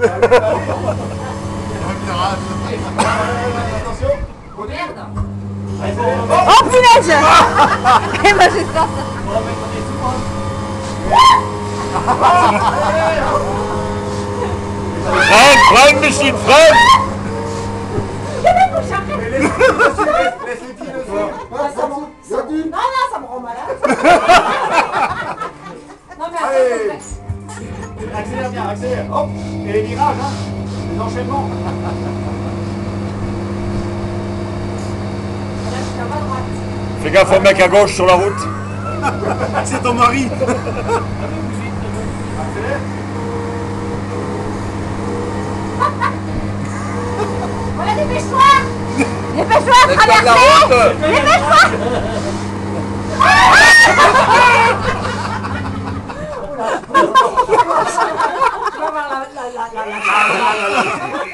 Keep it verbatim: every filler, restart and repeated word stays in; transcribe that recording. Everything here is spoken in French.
Attention. Oh merde. Oh punaise. Et moi j'ai ça. Freine, freine, Micheline, freine. Laisse les pieds dessus. Non, non, ça me rend malade. Non, mais Allez. attends, Accélère bien, accélère. Hop. Et les virages, hein. Les enchaînements. Fais gaffe au mec à gauche sur la route. C'est ton mari. Accélère. voilà, dépêche-toi. Dépêche-toi à traverser. Dépêche-toi. Tu vas voir la... la, la, la, la...